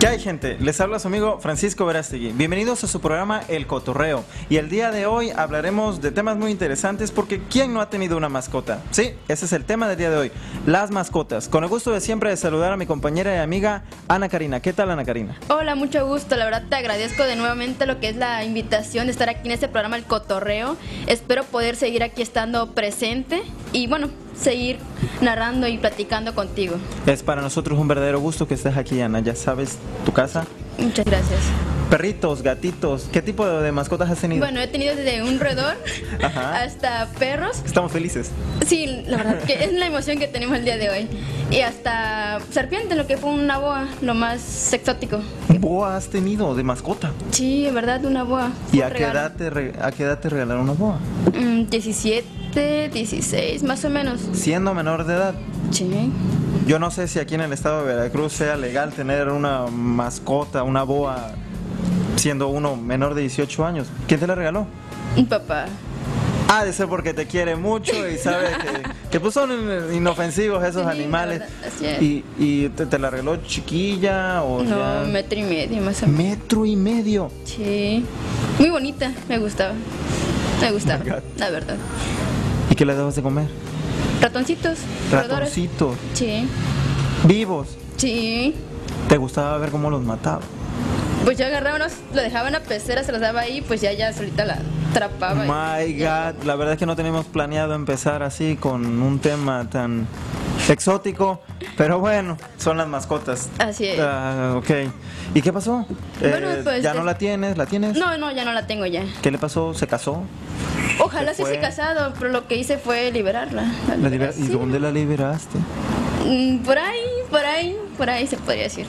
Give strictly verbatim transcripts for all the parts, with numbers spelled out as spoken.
¿Qué hay, gente? Les habla su amigo Francisco Verástegui. Bienvenidos a su programa El Cotorreo. Y el día de hoy hablaremos de temas muy interesantes porque ¿quién no ha tenido una mascota? Sí, ese es el tema del día de hoy, las mascotas. Con el gusto de siempre de saludar a mi compañera y amiga Ana Karina. ¿Qué tal, Ana Karina? Hola, mucho gusto. La verdad te agradezco de nuevamente lo que es la invitación de estar aquí en este programa El Cotorreo. Espero poder seguir aquí estando presente y bueno, seguir narrando y platicando contigo. Es para nosotros un verdadero gusto que estés aquí, Ana. Ya sabes, tu casa. Muchas gracias. Perritos, gatitos, ¿qué tipo de, de mascotas has tenido? Bueno, he tenido desde un roedor hasta perros. Estamos felices. Sí, la verdad que es la emoción que tenemos el día de hoy. Y hasta serpiente, lo que fue una boa, lo más exótico. ¿Boa has tenido de mascota? Sí, en verdad, una boa. ¿Y a qué, edad te re, a qué edad te regalaron una boa? Mm, diecisiete, dieciséis, más o menos. ¿Siendo menor de edad? Sí. Yo no sé si aquí en el estado de Veracruz sea legal tener una mascota, una boa, siendo uno menor de dieciocho años. ¿Quién te la regaló? Mi papá. Ah, de ser porque te quiere mucho y sabe que, que pues son inofensivos esos Sí, animales. verdad, así es. ¿Y, y te, te la regaló chiquilla o No, ya? metro y medio más o menos. Metro y medio. Sí. Muy bonita, me gustaba. Me gustaba, Oh my God. la verdad. ¿Y qué le dabas de comer? Ratoncitos. roedores. Ratoncitos. Sí. Vivos. Sí. ¿Te gustaba ver cómo los mataba? Pues yo agarraba unos, lo dejaba en la pecera, se los daba ahí, pues ya ya solita la atrapaba. My God, la verdad es que no teníamos planeado empezar así con un tema tan exótico, pero bueno, son las mascotas. Así es. Ah, ok. ¿Y qué pasó? Bueno, Eh, pues, ¿Ya no es- la tienes? ¿La tienes? No, no, ya no la tengo ya. ¿Qué le pasó? ¿Se casó? Ojalá Se se fue. hubiese casado, pero lo que hice fue liberarla. La ¿La liberé, liber- ¿Y sí. dónde la liberaste? Mm, Por ahí, por ahí, por ahí se podría decir.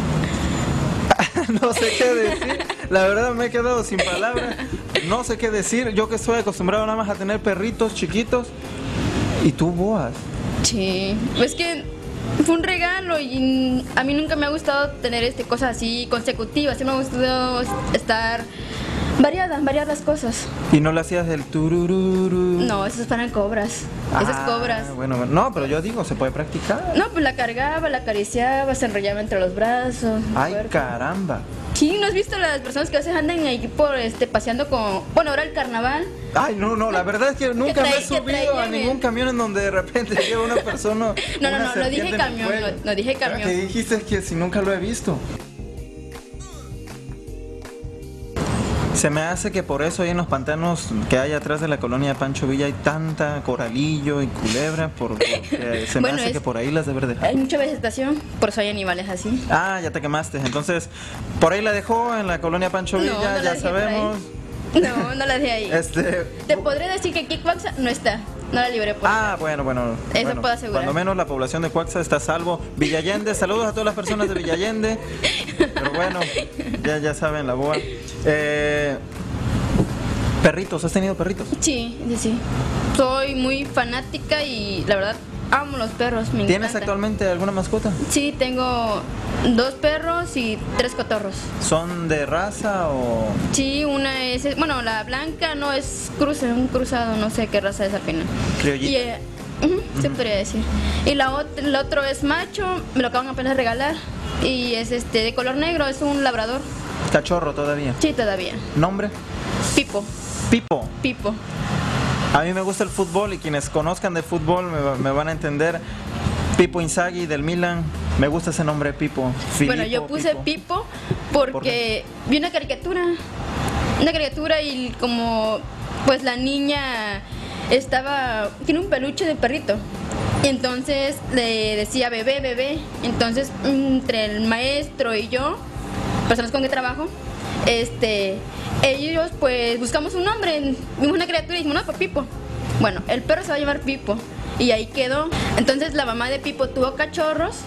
No sé qué decir. La verdad me he quedado sin palabras. No sé qué decir. Yo que estoy acostumbrado nada más a tener perritos chiquitos. ¿Y tú, boas? Sí, pues que fue un regalo y a mí nunca me ha gustado tener este cosas así consecutivas. Sí me ha gustado estar variada, variar las cosas. ¿Y no le hacías el turururu? No, esas eran cobras. Esas Ah, cobras. Bueno, bueno, no, pero yo digo, se puede practicar. No, pues la cargaba, la acariciaba, se enrollaba entre los brazos. Ay, fuerte. caramba. Sí, ¿no has visto las personas que a veces andan ahí por este paseando con, bueno, ahora el carnaval? Ay, no, no, la verdad es que nunca me he trae- que subido a traían ningún el- camión en donde de repente llega una persona. No, no, una no, no dije serpiente en el camión, cuello. no- no dije Pero camión. que dijiste que si nunca lo he visto. Se me hace que por eso ahí en los pantanos que hay atrás de la colonia de Pancho Villa hay tanta coralillo y culebra, por- porque se Bueno, me hace es- que por ahí las debe dejar. Hay mucha vegetación, por eso hay animales así. Ah, ya te quemaste. Entonces, por ahí la dejó en la colonia Pancho No, Villa, no la ya dejé por sabemos. No, no la dejé ahí. Este, Te podré decir que aquí Cuaxa no está, no la libré por Ah, bueno, bueno. Eso bueno, puedo asegurar. Cuando menos la población de Cuaxa está a salvo. Villallende, saludos a todas las personas de Villallende. Pero bueno, ya, ya saben, la boa. Eh, perritos, ¿has tenido perritos? Sí, sí, sí. Soy muy fanática y la verdad amo los perros, me ¿Tienes encantan. actualmente alguna mascota? Sí, tengo dos perros y tres cotorros. ¿Son de raza o...? Sí, una es, bueno, la blanca no es cruce, un cruzado, no sé qué raza es apenas. Criollita. Y, eh, ujú, se podría decir. Y la ot- el otro es macho, me lo acaban apenas de regalar. Y es este de color negro, es un labrador. Cachorro todavía. Sí, todavía. ¿Nombre? Pipo, Pipo. Pipo. A mí me gusta el fútbol y quienes conozcan de fútbol me, va- me van a entender. Pipo Inzaghi del Milan. Me gusta ese nombre, Pipo. Bueno, Filippo, yo puse Pipo, porque ¿Por qué? vi una caricatura, una caricatura y como pues la niña estaba, tiene un peluche de perrito. Y entonces le decía bebé, bebé. Entonces entre el maestro y yo, personas con que trabajo, este, ellos pues buscamos un nombre, vimos una criatura y dijimos, no, pues Pipo. Bueno, el perro se va a llamar Pipo. Y ahí quedó. Entonces la mamá de Pipo tuvo cachorros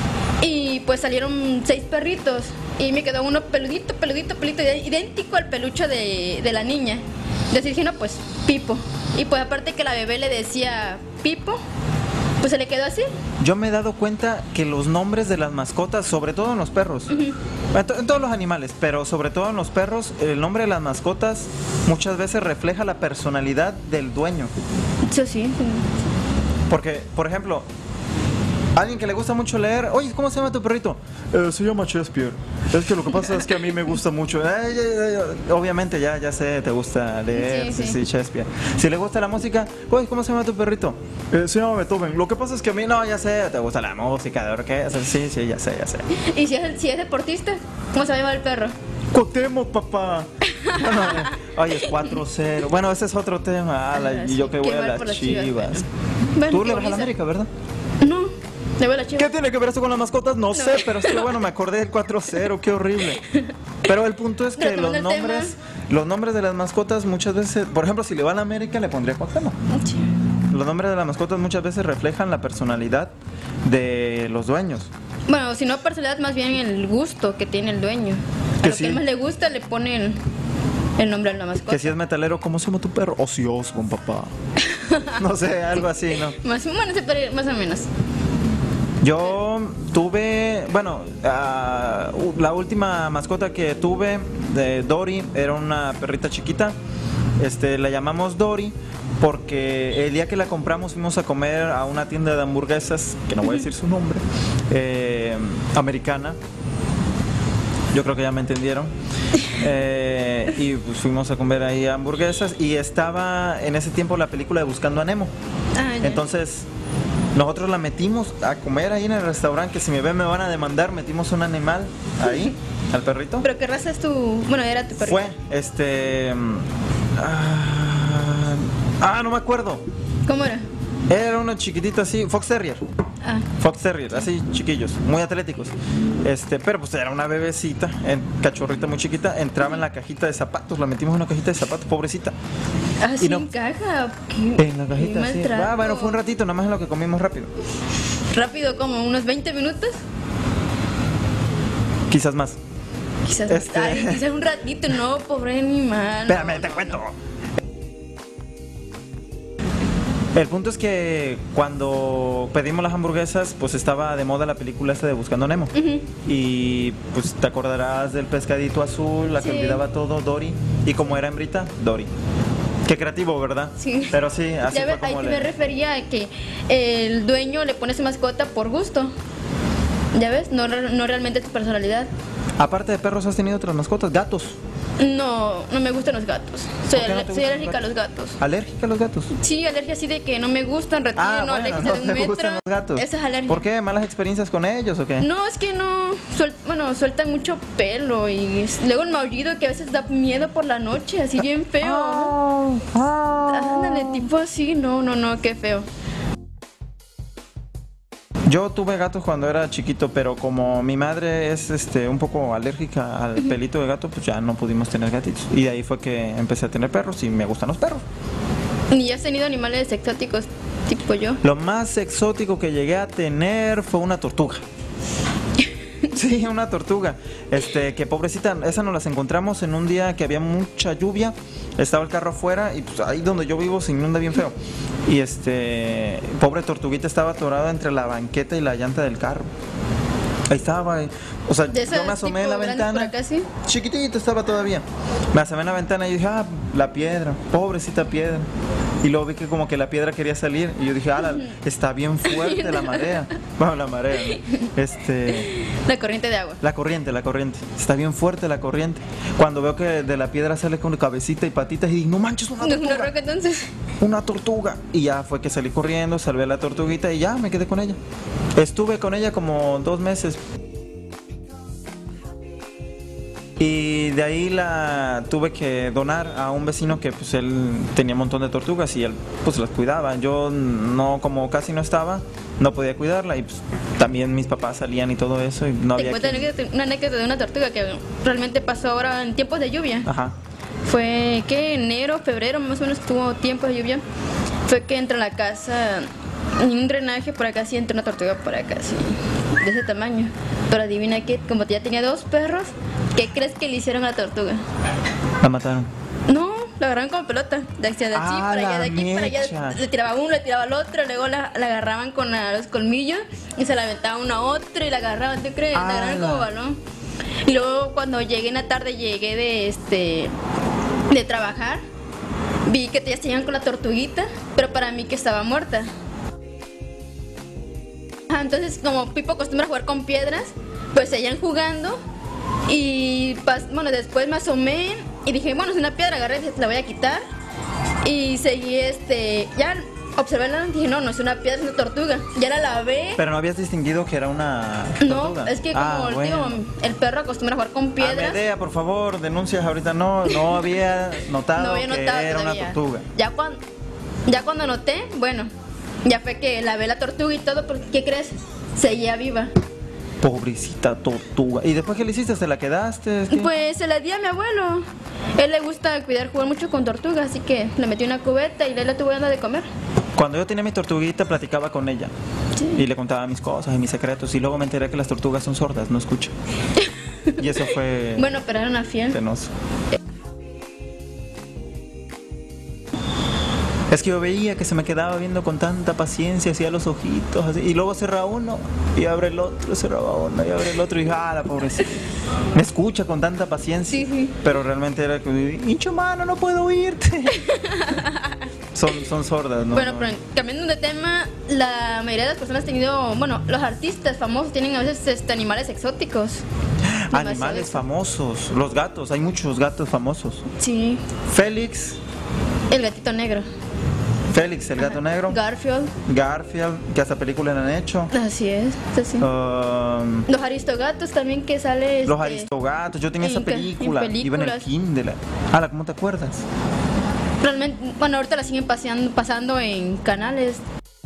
y pues salieron seis perritos. Y me quedó uno peludito, peludito, peludito, idéntico al peluche de, de la niña. Entonces dije, no, pues Pipo. Y pues aparte que la bebé le decía Pipo, pues se le quedó así. Yo me he dado cuenta que los nombres de las mascotas, sobre todo en los perros, en, to- en todos los animales, pero sobre todo en los perros, el nombre de las mascotas muchas veces refleja la personalidad del dueño. Eso sí. Porque, por ejemplo, Alguien que le gusta mucho leer. Oye, ¿cómo se llama tu perrito? Eh, se llama Shakespeare. Es que lo que pasa es que a mí me gusta mucho. Eh, eh, eh, obviamente ya, ya sé, te gusta leer. Sí, sí, sí, Shakespeare. Si le gusta la música, oye, ¿cómo se llama tu perrito? Eh, se llama Beethoven. Lo que pasa es que a mí, no, ya sé, te gusta la música, de orquesta. Sí, sí, ya sé, ya sé. ¿Y si es, si es deportista? ¿Cómo se llama el perro? Cuauhtémoc, papá. Bueno, oye, es cuatro cero. Bueno, ese es otro tema. Ala, ah, y sí, yo que voy a las, las Chivas. Chivas. Bueno, tú le vas a la América, ¿verdad? No, le voy a la Chivas. ¿Qué tiene que ver esto con las mascotas? No, no. sé, pero es que bueno, me acordé del cuatro cero, qué horrible. Pero el punto es que los nombres, los nombres de las mascotas muchas veces, por ejemplo, si le va a la América le pondría Cuauhtémoc. Sí. Los nombres de las mascotas muchas veces reflejan la personalidad de los dueños. Bueno, si no personalidad, más bien el gusto que tiene el dueño. A lo sí. que más le gusta le pone el, el nombre a la mascota. Que si es metalero, ¿cómo se llama tu perro? Ozzy Osbourne, papá. No sé, algo así, ¿no? Más, bueno, se puede ir, más o menos. Yo tuve, bueno, uh, la última mascota que tuve de Dory era una perrita chiquita. Este, la llamamos Dory porque el día que la compramos fuimos a comer a una tienda de hamburguesas, que no voy a decir su nombre, eh, americana. Yo creo que ya me entendieron. Eh, y pues fuimos a comer ahí hamburguesas y estaba en ese tiempo la película de Buscando a Nemo. Ah, entonces nosotros la metimos a comer ahí en el restaurante, que si me ven me van a demandar. Metimos un animal ahí, al perrito. ¿Pero qué raza es tu...? Bueno, era tu perrito. Fue, este... Ah, ah, no me acuerdo. ¿Cómo era? Era uno chiquitito así, Fox Terrier. Ah. Fox Terrier, así chiquillos, muy atléticos. Este, pero pues era una bebecita, en, cachorrita muy chiquita, entraba en la cajita de zapatos, la metimos en una cajita de zapatos, pobrecita. Ah, sí, no, en caja. ¿Qué? En la cajita, sí. Ah, bueno, fue un ratito, nada más en lo que comimos rápido. ¿Rápido como unos veinte minutos? Quizás más. Quizás, este... Ay, quizás un ratito, no, pobre animal. Espérame, no, te no, cuento. No. El punto es que cuando pedimos las hamburguesas, pues estaba de moda la película esta de Buscando Nemo. Uh-huh. Y pues te acordarás del pescadito azul, la sí. que olvidaba todo, Dory. Y como era hembrita, Dory. Qué creativo, ¿verdad? Sí. Pero sí, así ya fue ve, como ahí le... me refería a que el dueño le pone su mascota por gusto. ¿Ya ves? No, no realmente tu personalidad. Aparte de perros, ¿has tenido otras mascotas? ¿Gatos? No, no me gustan los gatos. Soy, no soy alérgica a los gatos. ¿Alérgica a los gatos? Sí, alergia así de que no me gustan, retiro, ah, no, bueno, alergia no de un metro. Gustan los gatos. Esa es alergia. ¿Por qué? ¿Malas experiencias con ellos o qué? No, es que no, suel, bueno, sueltan mucho pelo y es, luego el maullido que a veces da miedo por la noche, así bien feo. Oh, oh. Ándale, tipo así, no, no, no, qué feo. Yo tuve gatos cuando era chiquito, pero como mi madre es este un poco alérgica al uh-huh. pelito de gato, pues ya no pudimos tener gatitos. Y de ahí fue que empecé a tener perros y me gustan los perros. ¿Y has tenido animales exóticos tipo yo? Lo más exótico que llegué a tener fue una tortuga. Sí, una tortuga. Este, que pobrecita, esa nos las encontramos en un día que había mucha lluvia. Estaba el carro afuera y pues ahí donde yo vivo se inunda bien feo. Y este, pobre tortuguita estaba atorada entre la banqueta y la llanta del carro. Ahí estaba, o sea, yo me asomé en la ventana. Acá, ¿sí? Chiquitito estaba todavía. Me asomé en la ventana y dije, ah, la piedra, pobrecita piedra. Y luego vi que como que la piedra quería salir y yo dije, ah, la, está bien fuerte la marea. Bueno, la marea, ¿no? Este... La corriente de agua. La corriente, la corriente. Está bien fuerte la corriente. Cuando veo que de la piedra sale con cabecita y patitas y digo, no manches, una tortuga. ¿Una roca entonces? Una tortuga. Y ya fue que salí corriendo, salvé a la tortuguita y ya me quedé con ella. Estuve con ella como dos meses. Y de ahí la tuve que donar a un vecino que pues él tenía un montón de tortugas y él pues las cuidaba. Yo no, como casi no estaba, no podía cuidarla y pues también mis papás salían y todo eso y no había que... Una anécdota de una tortuga que realmente pasó ahora en tiempos de lluvia. Ajá. Fue que enero, febrero más o menos tuvo tiempo de lluvia. Fue que entra a la casa y un drenaje por acá, sí entra una tortuga por acá, sí, de ese tamaño. Pero adivina que como ya tenía dos perros, ¿qué crees que le hicieron a la tortuga? La mataron. No, la agarraron como pelota, de aquí, de aquí ah, para allá, de aquí para allá. Le tiraba uno, le tiraba al otro, luego la, la agarraban con la, los colmillos y se la aventaban uno a otro y la agarraban, ¿tú crees? Ah, la agarraron como balón. Y luego cuando llegué en la tarde, llegué de este de trabajar, vi que ya se iban con la tortuguita, pero para mí que estaba muerta. Ajá, entonces como Pipo acostumbra a jugar con piedras, pues seguían jugando y pas- bueno, después me asomé y dije, bueno, es una piedra, agarré, dije, la voy a quitar y seguí este, ya observé la, dije, no, no es una piedra, es una tortuga. Ya la lavé. Pero no habías distinguido que era una No, tortuga. es que como Ah, el, bueno. tío, el perro acostumbra a jugar con piedras. Amedea, por favor, denuncias ahorita. No, no había notado, No había que notado era todavía. una tortuga. Ya cuando, ya cuando noté, bueno, ya fue que lavé la tortuga y todo, porque ¿qué crees? Seguía viva. Pobrecita tortuga. ¿Y después qué le hiciste? ¿Se la quedaste? ¿Qué? Pues se la di a mi abuelo. Él le gusta cuidar, jugar mucho con tortugas, así que le metí una cubeta y le la estuve dando de comer. Cuando yo tenía mi tortuguita, platicaba con ella. Sí. Y le contaba mis cosas y mis secretos. Y luego me enteré que las tortugas son sordas, no escuchan. Y eso fue Bueno, pero era una fiel. penoso. Es que yo veía que se me quedaba viendo con tanta paciencia, hacía los ojitos así, y luego cerraba uno y abre el otro, cerraba uno y abre el otro, y dije, ah, la pobrecita. Me escucha con tanta paciencia, Sí, sí. pero realmente era que, hincho mano, no puedo oírte. son, son sordas, ¿no? Bueno, no. pero cambiando de tema, la mayoría de las personas han tenido, bueno, los artistas famosos tienen a veces este, animales exóticos. Animales Demasiado. famosos, los gatos, hay muchos gatos famosos. Sí, Félix, el gatito negro. Félix, el gato negro. Garfield, Garfield, que hasta películas le han hecho. así es, así. Um, Los aristogatos también que sale. Los este, Aristogatos, yo tenía esa en ca- en película, iba en el películas. Kindle. Ala, ¿cómo te acuerdas? Realmente, bueno, ahorita la siguen paseando, pasando en canales.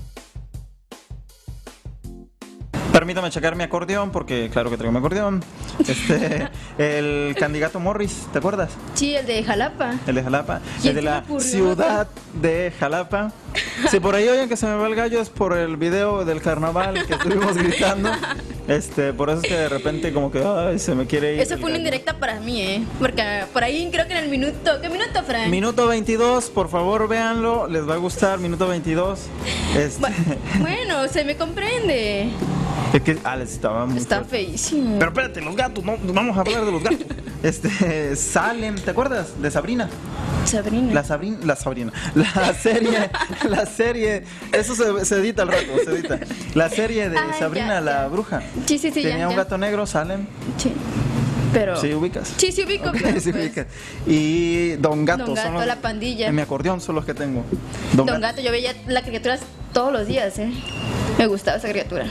Permítame checar mi acordeón, porque claro que traigo mi acordeón. Este, el candidato Morris, ¿te acuerdas? Sí, el de Jalapa. El de Jalapa, ¿Quién el de se le la ocurrió? ciudad de Jalapa. Si por ahí oyen que se me va el gallo es por el video del carnaval que estuvimos gritando. Este, por eso es que de repente como que ay, se me quiere ir. Eso el fue una gallo. indirecta para mí, ¿eh? Porque por ahí creo que en el minuto. ¿Qué minuto, Frank? Minuto veintidós, por favor véanlo, les va a gustar, minuto veintidós. Este, Bu- Bueno, se me comprende. es que Alex estaba muy Está fuerte. feísimo. Pero espérate, los gatos, no, vamos a hablar de los gatos. Este, Salem, ¿te acuerdas? De Sabrina. Sabrina. La Sabrina, la Sabrina. La serie, la serie, eso se, se edita al rato, se edita. La serie de Ay, Sabrina, ya, la ya. bruja. Sí, sí, sí, Tenía ya, un ya. gato negro, Salem. Sí. Pero. ¿Sí ubicas? Sí, sí ubico. Ok, pero, sí pues, ubicas. Y Don Gato. Don son Gato, los- la pandilla. En mi acordeón son los que tengo. Don, Gato, yo veía la caricatura todos los días, ¿eh? Me gustaba esa criatura.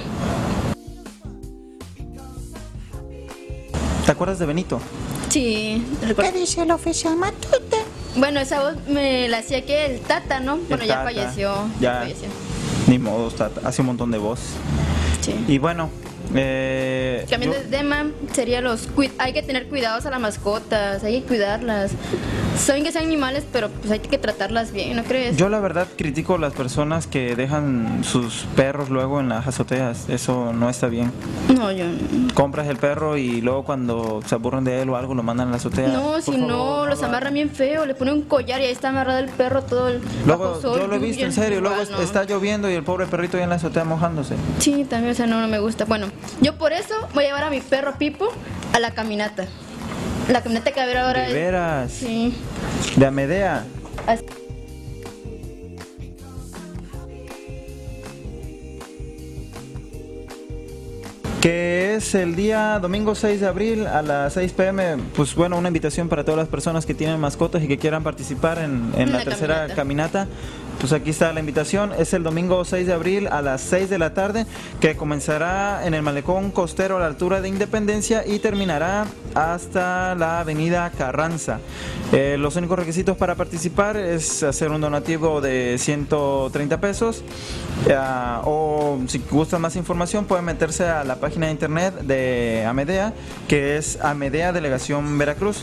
¿Te acuerdas de Benito? Sí, recuerdo. dice el oficial Matute? Bueno, esa voz me la hacía que el Tata, ¿no? Bueno, El ya Tata, falleció. ya. falleció. Ni modo, está- hace un montón de voz. Sí. Y bueno, eh, Cambiando yo- de tema, sería los cui- hay que tener cuidados a las mascotas, hay que cuidarlas. Saben que sean animales, pero pues hay que tratarlas bien, ¿no crees? Yo la verdad critico a las personas que dejan sus perros luego en las azoteas. Eso no está bien. No, yo no. Compras el perro y luego cuando se aburren de él o algo lo mandan a la azotea. No, Por si favor, no, los lo hagan. amarran bien feo, le ponen un collar y ahí está amarrado el perro todo el Luego, bajo sol, yo lo he visto lluvia, en serio, luego igual, no. está lloviendo y el pobre perrito ya en la azotea mojándose. Sí, también, o sea, no, no me gusta. Bueno, yo por eso voy a llevar a mi perro Pipo a la caminata. La caminata que va a haber ahora De es- veras, Sí. de Amedea. Así- Que es el día domingo seis de abril a las seis pe eme. Pues bueno, una invitación para todas las personas que tienen mascotas y que quieran participar en, en la Una tercera caminata. Pues aquí está la invitación. Es el domingo seis de abril a las seis de la tarde, que comenzará en el malecón costero a la altura de Independencia y terminará hasta la avenida Carranza. Eh, los únicos requisitos para participar es hacer un donativo de ciento treinta pesos. Ya, o si gustan más información pueden meterse a la página de internet de Amedea, que es Amedea Delegación Veracruz.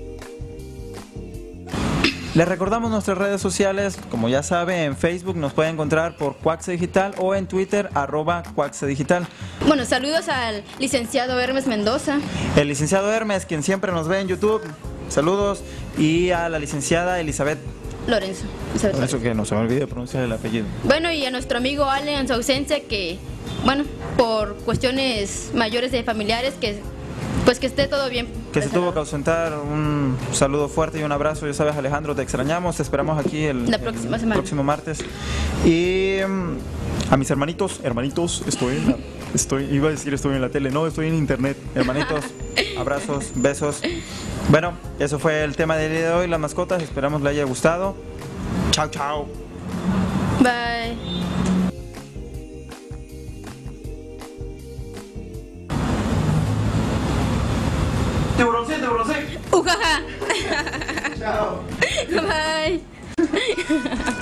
Les recordamos nuestras redes sociales, como ya sabe, en Facebook nos pueden encontrar por Cuaxa Digital o en Twitter arroba Cuaxa Digital. Bueno, saludos al licenciado Hermes Mendoza. El licenciado Hermes, quien siempre nos ve en YouTube, saludos, y a la licenciada Elizabeth, Lorenzo. Isabel por eso Lorenzo. que no se me olvide pronunciar el apellido. Bueno, y a nuestro amigo Ale en su ausencia que, bueno, por cuestiones mayores de familiares, que pues que esté todo bien. Que se tuvo que ausentar, un saludo fuerte y un abrazo, ya sabes Alejandro, te extrañamos, te esperamos aquí el, La próxima el semana. próximo martes. Y mm, A mis hermanitos, hermanitos, estoy en la, estoy, iba a decir estoy en la tele, no, estoy en internet. Hermanitos, abrazos, besos. Bueno, eso fue el tema del día de hoy, las mascotas. Esperamos le haya gustado. Chao, chao. Bye. Tiburoncé, tiburoncé. Ujaja. Chao. Bye.